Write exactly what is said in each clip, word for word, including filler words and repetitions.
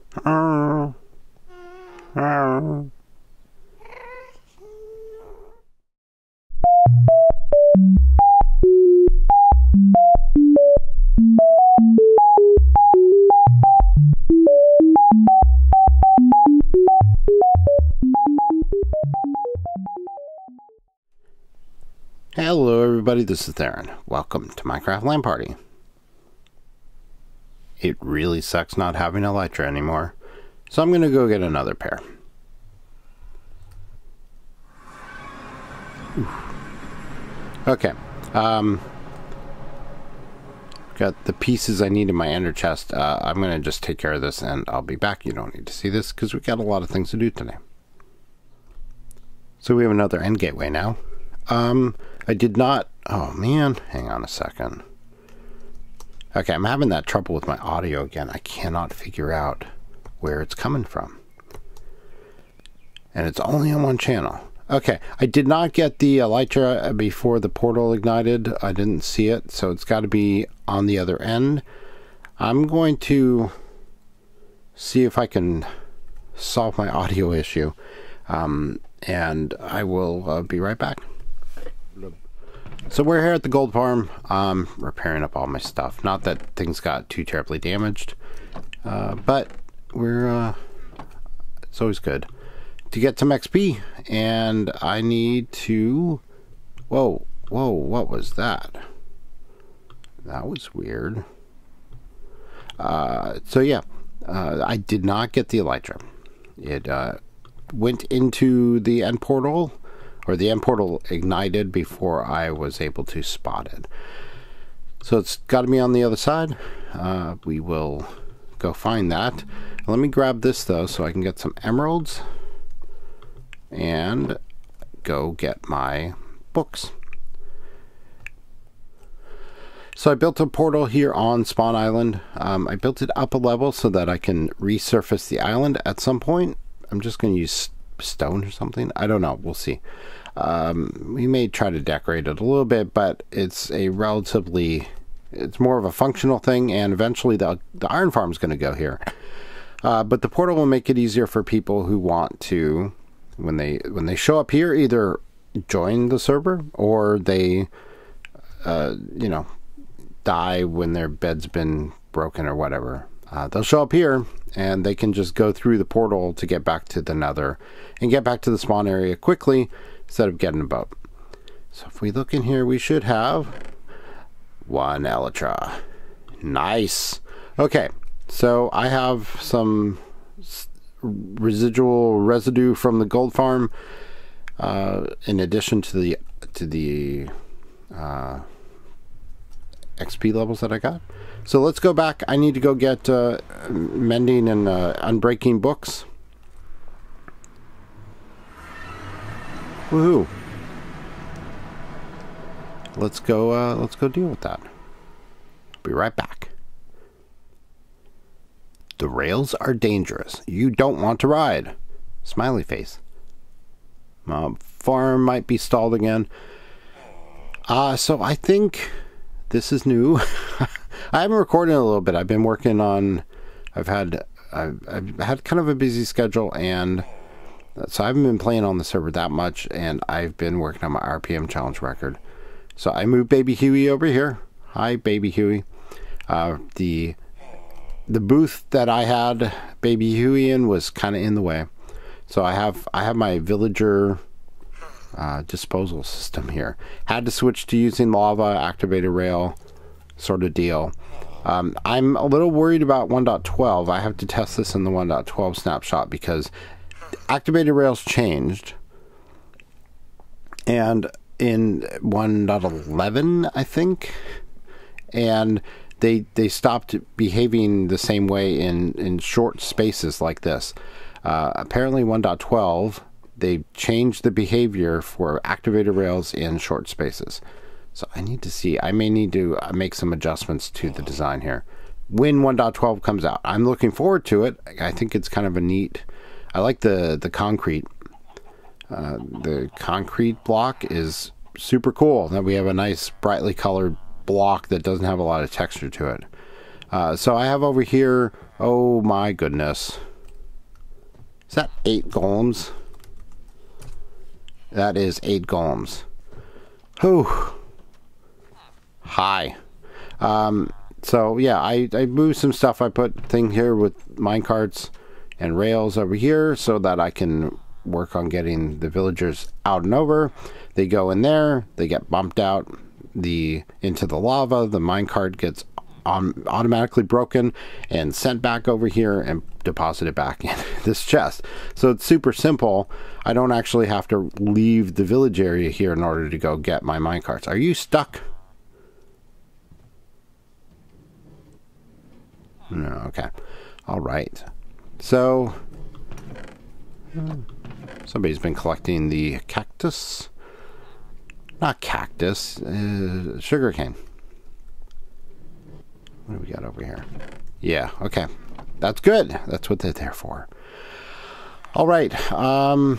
Uh, uh. Hello everybody, this is Theron. Welcome to Minecraft LAN Party. It really sucks not having Elytra anymore, so I'm going to go get another pair. Oof. Okay, um, got the pieces I need in my ender chest. Uh, I'm going to just take care of this and I'll be back. You don't need to see this because we got a lot of things to do today. So we have another end gateway now. Um, I did not, oh man, hang on a second. Okay, I'm having that trouble with my audio again. I cannot figure out where it's coming from. And it's only on one channel. Okay, I did not get the Elytra before the portal ignited. I didn't see it, so it's got to be on the other end. I'm going to see if I can solve my audio issue. Um, and I will uh, be right back. So we're here at the gold farm, um, repairing up all my stuff. Not that things got too terribly damaged, uh, but we're, uh, it's always good to get some X P, and I need to, whoa, whoa, what was that? That was weird. Uh, so yeah, uh, I did not get the Elytra. It, uh, went into the end portal, or the end portal ignited before I was able to spot it. So it's got to be on the other side. Uh, we will go find that. Let me grab this though so I can get some emeralds and go get my books. So I built a portal here on Spawn Island. Um, I built it up a level so that I can resurface the island at some point. I'm just going to use stone or something. I don't know. We'll see. Um, we may try to decorate it a little bit, but it's a relatively, it's more of a functional thing, and eventually the, the iron farm is going to go here. Uh, but the portal will make it easier for people who want to, when they when they show up here, either join the server or they, uh, you know, die when their bed's been broken or whatever. Uh, they'll show up here and they can just go through the portal to get back to the nether and get back to the spawn area quickly instead of getting a boat. So if we look in here, we should have one Elytra. Nice. Okay, so I have some residual residue from the gold farm uh, in addition to the to the uh, X P levels that I got. So let's go back. I need to go get uh, mending and uh, unbreaking books. Woohoo! Let's go. Uh, let's go deal with that. Be right back. The rails are dangerous. You don't want to ride. Smiley face. Uh, farm might be stalled again. Uh, so I think this is new. I haven't recorded in a little bit. I've been working on, I've had, I've, I've had kind of a busy schedule, and so I haven't been playing on the server that much, and I've been working on my R P M challenge record. So I moved Baby Huey over here. Hi, Baby Huey. Uh, the, the booth that I had Baby Huey in was kind of in the way. So I have, I have my villager uh, disposal system here. Had to switch to using lava, activated rail, sort of deal. Um, I'm a little worried about one point twelve. I have to test this in the one point twelve snapshot because activated rails changed, and in one point eleven I think, and they they stopped behaving the same way in in short spaces like this. Uh, apparently one point twelve they changed the behavior for activated rails in short spaces. So I need to see, I may need to make some adjustments to the design here when one point twelve comes out. I'm looking forward to it. I think it's kind of a neat, I like the, the concrete. Uh, the concrete block is super cool. That we have a nice brightly colored block that doesn't have a lot of texture to it. Uh, so I have over here, oh my goodness. Is that eight golems? That is eight golems. Whew. Hi. Um, so yeah, I, I moved some stuff. I put thing here with minecarts and rails over here so that I can work on getting the villagers out and over. They go in there, they get bumped out the into the lava, the minecart gets um, automatically broken and sent back over here and deposited back in this chest. So it's super simple. I don't actually have to leave the village area here in order to go get my minecarts. Are you stuck? No, okay. All right. So somebody's been collecting the cactus. Not cactus, uh, sugarcane. What do we got over here? Yeah, okay. That's good. That's what they're there for. All right. Um,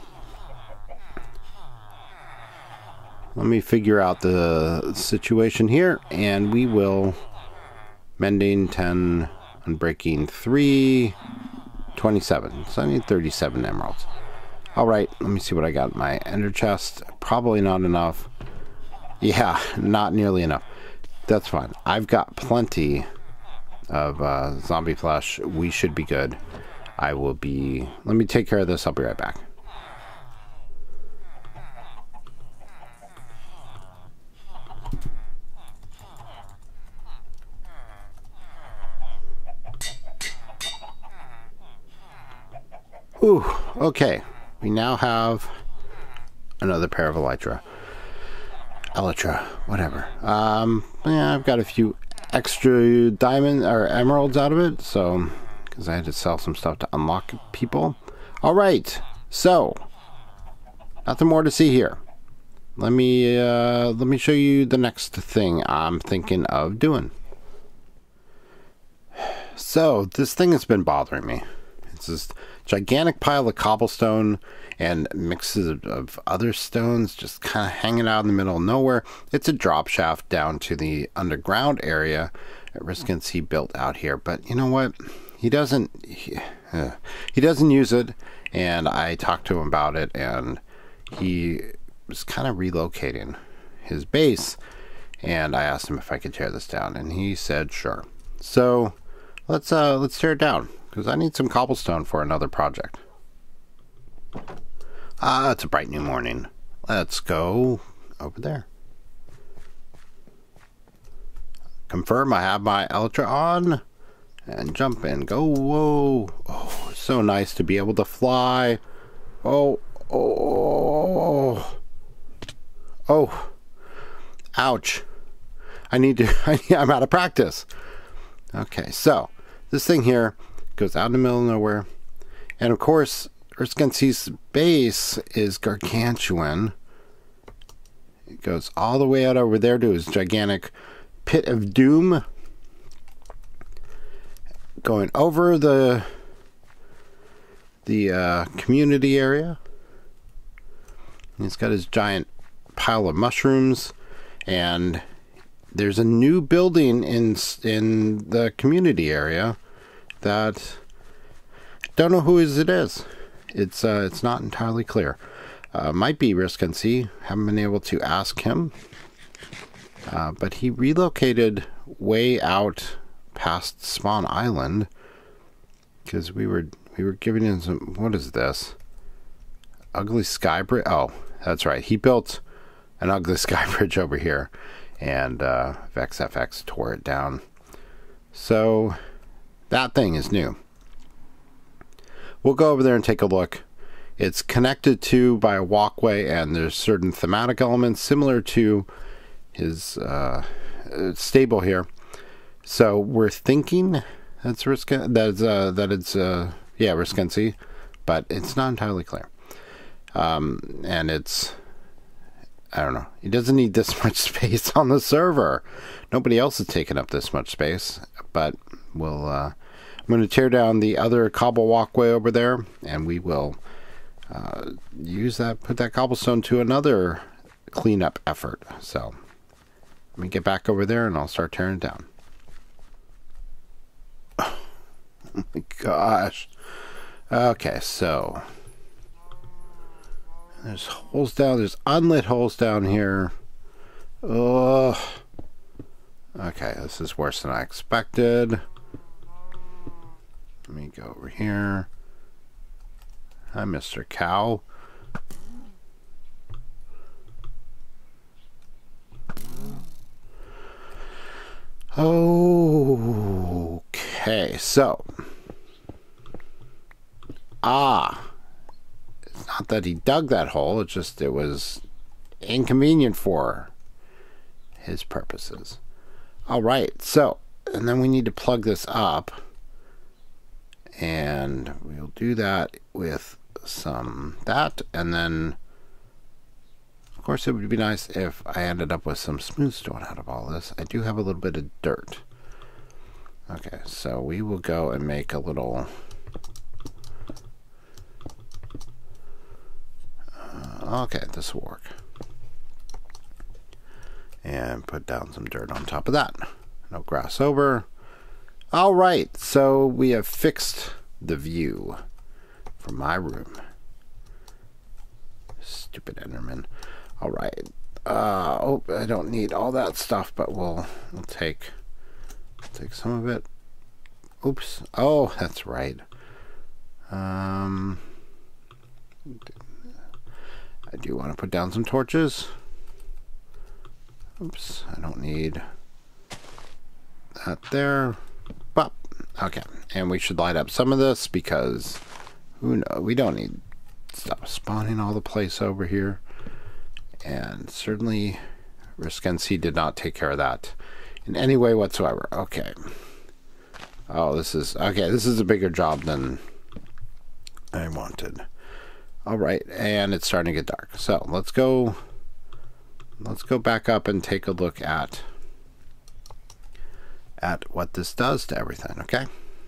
let me figure out the situation here, and we will mending ten, unbreaking three, twenty-seven. So I need thirty-seven emeralds. All right, let me see what I got in my ender chest. Probably not enough. Yeah, not nearly enough. That's fine. I've got plenty of uh, zombie flesh. We should be good. I will be... Let me take care of this. I'll be right back. Ooh, okay. We now have another pair of Elytra. Elytra, whatever. Um, yeah, I've got a few extra diamond or emeralds out of it, so because I had to sell some stuff to unlock people. All right, so nothing more to see here. Let me uh, let me show you the next thing I'm thinking of doing. So this thing has been bothering me. It's this gigantic pile of cobblestone and mixes of, of other stones just kind of hanging out in the middle of nowhere. It's a drop shaft down to the underground area that Riskancy built out here. But you know what? He doesn't he, uh, he doesn't use it, and I talked to him about it, and he was kind of relocating his base, and I asked him if I could tear this down, and he said sure. So let's uh let's tear it down, because I need some cobblestone for another project. Ah, it's a bright new morning. Let's go over there. Confirm I have my Elytra on. And jump in. Go. Whoa. Oh, it's so nice to be able to fly. Oh. Oh. Oh. Ouch. I need to... I'm out of practice. Okay, so this thing here goes out in the middle of nowhere. And of course... Riskancy's base is gargantuan. It goes all the way out over there to his gigantic pit of doom. Going over the the uh, community area. He's got his giant pile of mushrooms, and there's a new building in in the community area that I don't know whose it is. It's uh, it's not entirely clear. Uh, might be Riskancy. Haven't been able to ask him. Uh, but he relocated way out past Spawn Island because we were we were giving him some. What is this? Ugly sky bridge. Oh, that's right. He built an ugly sky bridge over here, and uh, VexFX tore it down. So that thing is new. We'll go over there and take a look. It's connected to by a walkway, and there's certain thematic elements similar to his uh, stable here. So we're thinking that's Riskancy. That's uh, that it's uh, yeah Riskancy, but it's not entirely clear. Um, and it's I don't know. He doesn't need this much space on the server. Nobody else is taking up this much space, but we'll. Uh, I'm going to tear down the other cobble walkway over there, and we will uh, use that, put that cobblestone to another cleanup effort. So let me get back over there, and I'll start tearing it down. my gosh. Okay, so there's holes down. There's unlit holes down here. Oh. Okay, this is worse than I expected. Let me go over here. Hi, Mister Cow. Okay, so. Ah. It's not that he dug that hole, it's just it was inconvenient for his purposes. Alright, so, and then we need to plug this up. And we'll do that with some that, and then of course it would be nice if I ended up with some smooth stone out of all this. I do have a little bit of dirt. Okay, so we will go and make a little uh, okay, this will work. And put down some dirt on top of that. No grass over. Alright, so we have fixed the view from my room. Stupid Enderman. Alright. Uh, oh, I don't need all that stuff, but we'll, we'll take, take some of it. Oops. Oh, that's right. Um, I do want to put down some torches. Oops, I don't need that there. But, okay. And we should light up some of this because who knows? We don't need stuff spawning all the place over here. And certainly Riskency did not take care of that in any way whatsoever. Okay. Oh, this is okay, this is a bigger job than I wanted. Alright, and it's starting to get dark. So let's go let's go back up and take a look at at what this does to everything, okay?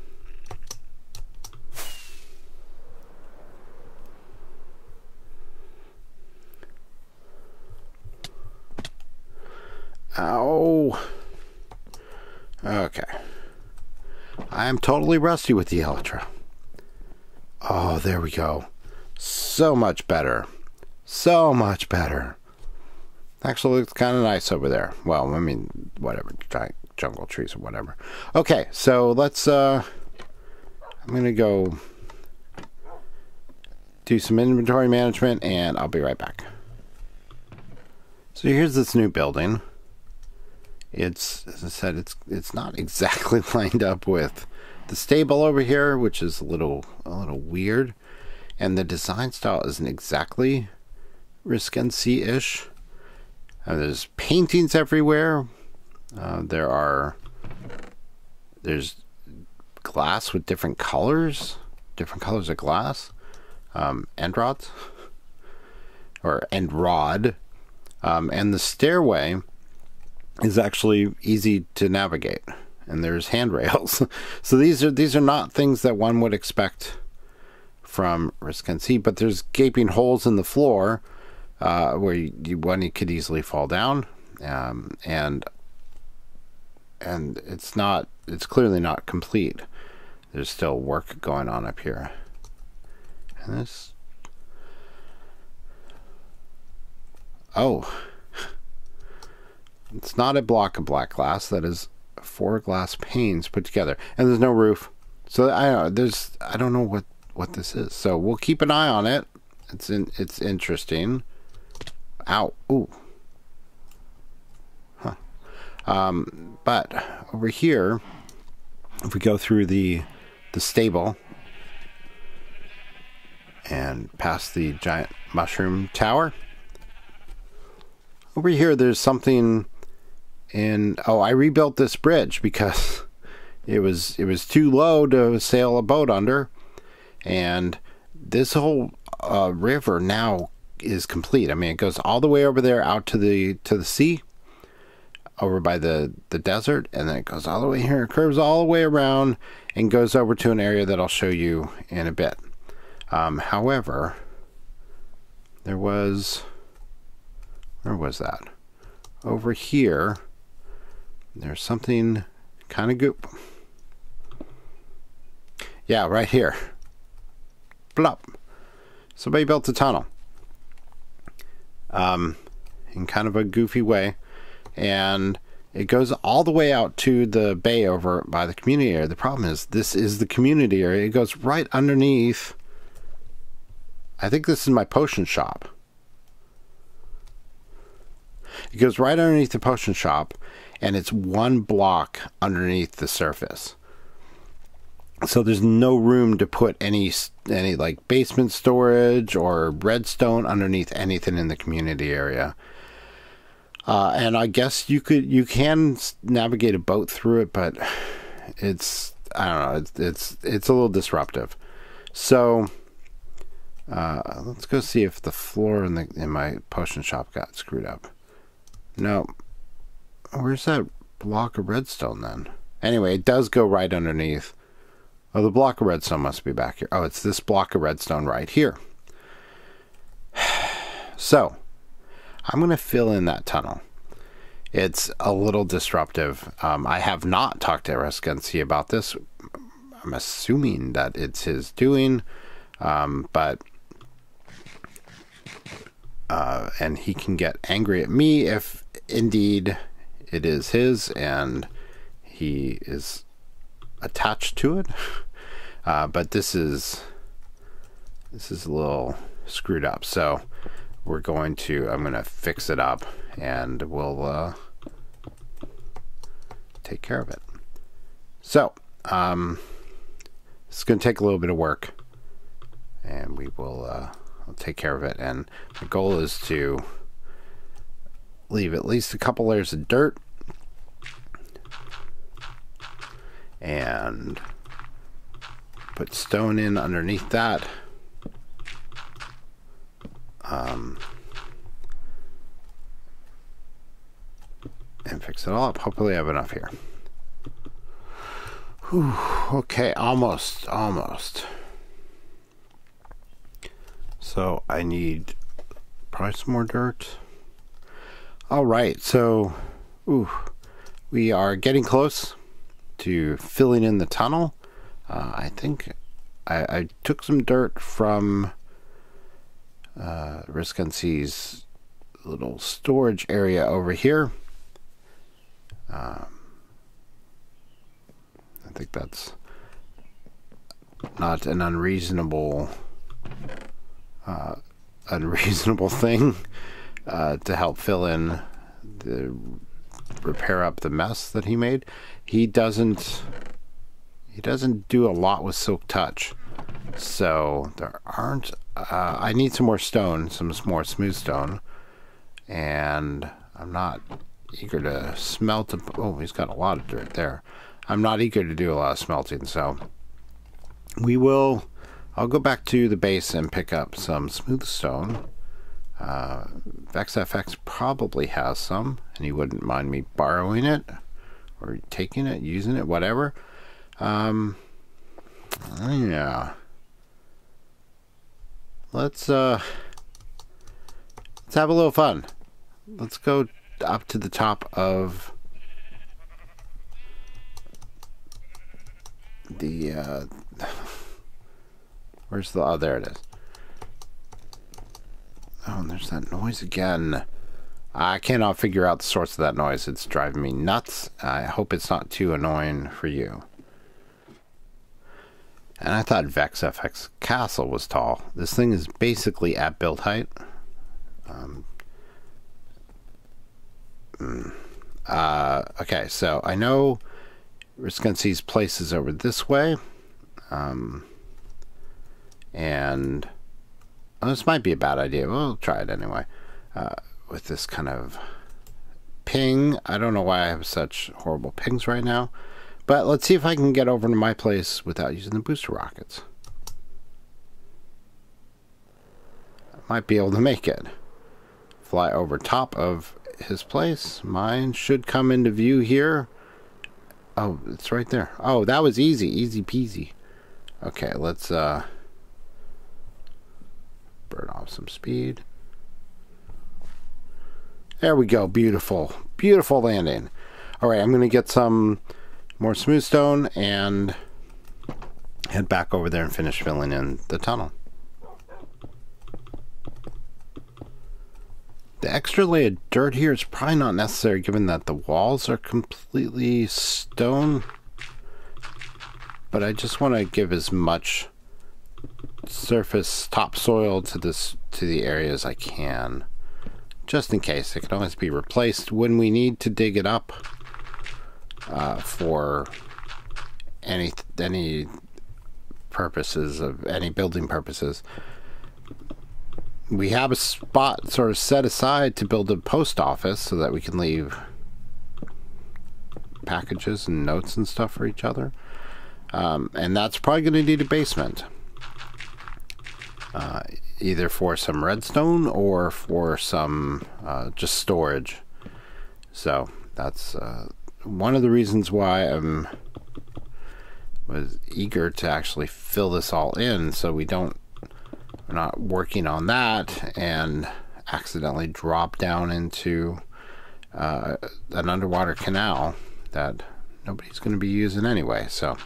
Ow. Okay. I am totally rusty with the Elytra. Oh, there we go. So much better. So much better. Actually looks kind of nice over there. Well, I mean, whatever. Giant jungle trees or whatever. Okay, so let's, uh, I'm going to go do some inventory management and I'll be right back. So here's this new building. It's, as I said, it's it's not exactly lined up with the stable over here, which is a little a little weird, and the design style isn't exactly Riskency-ish. Uh, there's paintings everywhere. Uh, there are there's glass with different colors, different colors of glass, um, end rods or end rod, um, and the stairway is actually easy to navigate, and there's handrails. So these are these are not things that one would expect from Riskency, but there's gaping holes in the floor uh, where you, you, one you could easily fall down, um, and and it's not it's clearly not complete. There's still work going on up here, and this oh. It's not a block of black glass. That is four glass panes put together, and there's no roof. So I don't know. There's I don't know what what this is. So we'll keep an eye on it. It's in, it's interesting. Ow! Ooh. Huh. Um. But over here, if we go through the the stable and past the giant mushroom tower, over here there's something. And oh, I rebuilt this bridge because it was it was too low to sail a boat under, and this whole uh, river now is complete. I mean, it goes all the way over there out to the to the sea, over by the the desert, and then it goes all the way here. It curves all the way around and goes over to an area that I'll show you in a bit. Um, however, there was where was that? Over here. There's something kind of good. Yeah, right here. Blup. Somebody built a tunnel. Um, in kind of a goofy way. And it goes all the way out to the bay over by the community area. The problem is, this is the community area. It goes right underneath. I think this is my potion shop. It goes right underneath the potion shop, and it's one block underneath the surface. So there's no room to put any any like basement storage or redstone underneath anything in the community area. Uh, and I guess you could you can navigate a boat through it, but it's I don't know it's it's it's a little disruptive. So uh, let's go see if the floor in the in my potion shop got screwed up. No, where's that block of redstone then? Anyway, it does go right underneath. Oh, the block of redstone must be back here. Oh, it's this block of redstone right here. So I'm going to fill in that tunnel. It's a little disruptive. Um, I have not talked to Reskency about this. I'm assuming that it's his doing, um, but uh, and he can get angry at me if indeed it is his and he is attached to it. Uh, but this is this is a little screwed up. So we're going to, I'm going to fix it up and we'll uh, take care of it. So, um, it's going to take a little bit of work and we will uh, we'll take care of it. And the goal is to leave at least a couple layers of dirt and put stone in underneath that. Um, and fix it all up. Hopefully I have enough here. Whew, okay, almost, almost. So I need probably some more dirt. All right, so ooh, we are getting close to filling in the tunnel. Uh, I think I, I took some dirt from uh, Reskency's little storage area over here. Um, I think that's not an unreasonable uh, unreasonable thing uh, to help fill in the repair up the mess that he made. He doesn't he doesn't do a lot with Silk Touch, so there aren't uh, I need some more stone, some more smooth stone, and I'm not eager to smelt a, oh, he's got a lot of dirt there. I'm not eager to do a lot of smelting, so we will I'll go back to the base and pick up some smooth stone. uh, VexFX probably has some and he wouldn't mind me borrowing it or taking it, using it, whatever. Um, yeah. Let's uh, let's have a little fun. Let's go up to the top of the. Uh, where's the? Oh, there it is. Oh, and there's that noise again. I cannot figure out the source of that noise. It's driving me nuts. I hope it's not too annoying for you. And I thought VexFX Castle was tall. This thing is basically at build height. Um, uh, okay, so I know Reskency's place is over this way. Um, and oh, this might be a bad idea. We'll try it anyway. Uh, with this kind of ping. I don't know why I have such horrible pings right now. But let's see if I can get over to my place without using the booster rockets. I might be able to make it. Fly over top of his place. Mine should come into view here. Oh, it's right there. Oh, that was easy. Easy peasy. Okay, let's uh, burn off some speed. There we go. Beautiful. Beautiful landing. Alright, I'm going to get some more smooth stone and head back over there and finish filling in the tunnel. The extra layer of dirt here is probably not necessary given that the walls are completely stone. But I just want to give as much surface topsoil to this to the area as I can. Just in case. It can always be replaced when we need to dig it up uh, for any any purposes of any building purposes. We have a spot sort of set aside to build a post office so that we can leave packages and notes and stuff for each other. Um, and that's probably going to need a basement. Uh, either for some redstone or for some uh, just storage. So that's uh, one of the reasons why I'm was eager to actually fill this all in, so we don't we're not working on that and accidentally drop down into uh, an underwater canal that nobody's going to be using anyway. So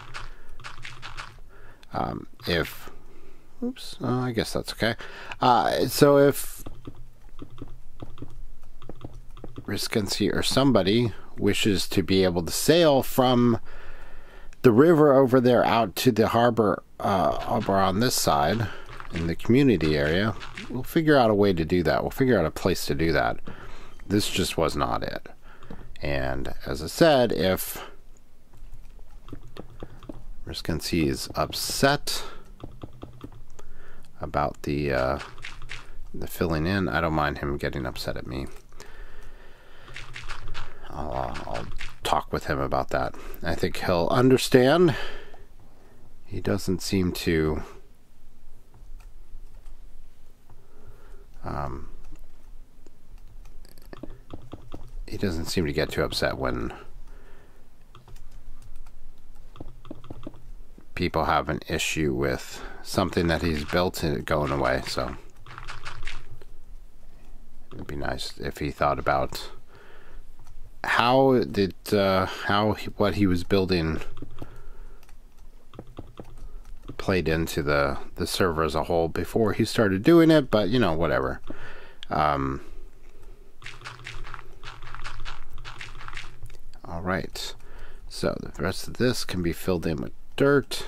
um, if oops, oh, I guess that's okay. Uh, so if Riskency or somebody wishes to be able to sail from the river over there out to the harbor uh, over on this side in the community area, we'll figure out a way to do that. We'll figure out a place to do that. This just was not it. And as I said, if Riskency is upset about the uh, the filling in, I don't mind him getting upset at me. I'll, uh, I'll talk with him about that. I think he'll understand. He doesn't seem to um, he doesn't seem to get too upset when people have an issue with something that he's built and it going away. So it'd be nice if he thought about how did uh, how he, what he was building played into the the server as a whole before he started doing it. But you know, whatever. Um, all right, so the rest of this can be filled in with dirt.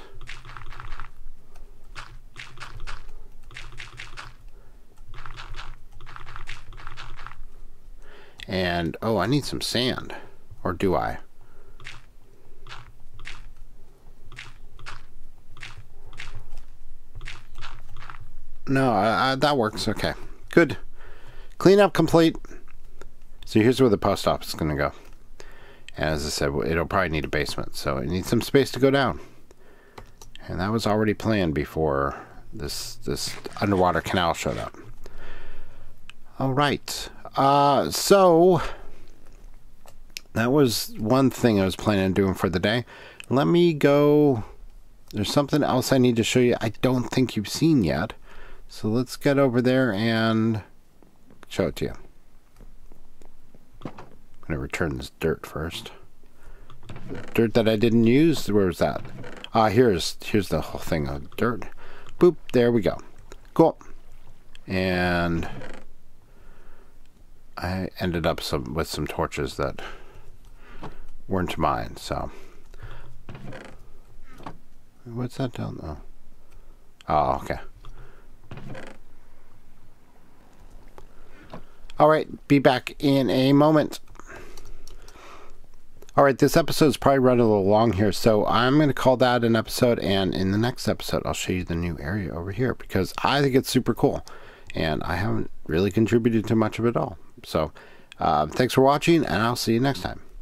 And, oh, I need some sand. Or do I? No, I, I, that works. Okay. Good. Cleanup complete. So here's where the post office is going to go. And as I said, it'll probably need a basement. So it needs some space to go down. And that was already planned before this, this underwater canal showed up. All right. Uh, so that was one thing I was planning on doing for the day. Let me go. There's something else I need to show you I don't think you've seen yet. So let's get over there and show it to you. I'm going to return this dirt first. Dirt that I didn't use. Where was that? Ah, uh, here's here's the whole thing of dirt. Boop. There we go. Cool. And I ended up some with some torches that weren't mine, so what's that down there? Oh, okay. All right, be back in a moment. All right, this episode's probably running a little long here, so I'm going to call that an episode, and in the next episode, I'll show you the new area over here because I think it's super cool, and I haven't really contributed to much of it all. So, uh, thanks for watching, and I'll see you next time.